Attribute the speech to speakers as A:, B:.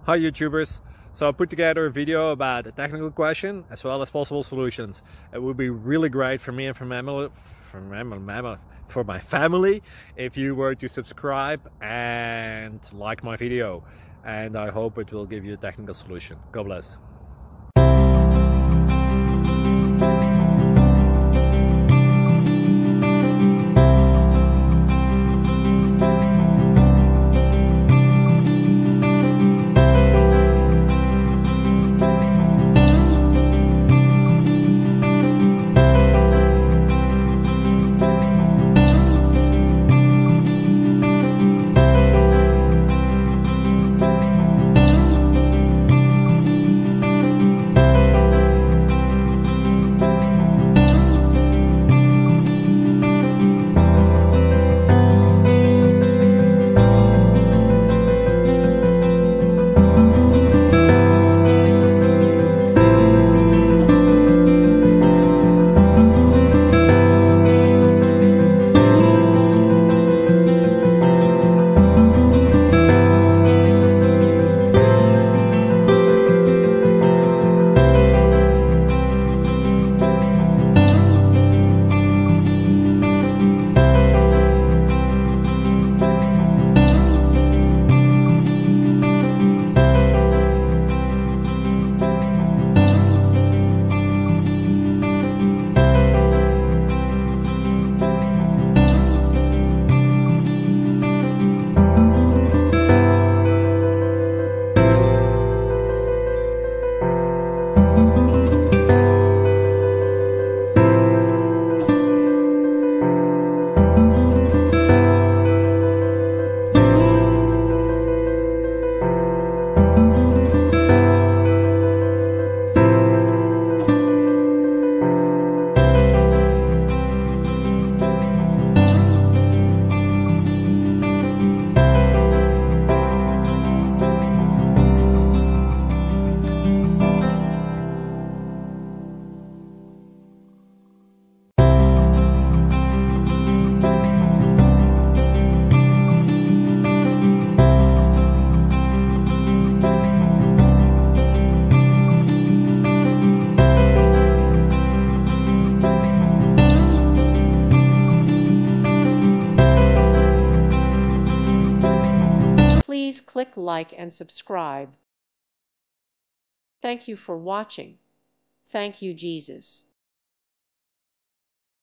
A: Hi YouTubers! So I put together a video about a technical question as well as possible solutions. It would be really great for me and for my family if you were to subscribe and like my video, and I hope it will give you a technical solution. God bless.
B: Please click like and subscribe. Thank you for watching. Thank you, Jesus.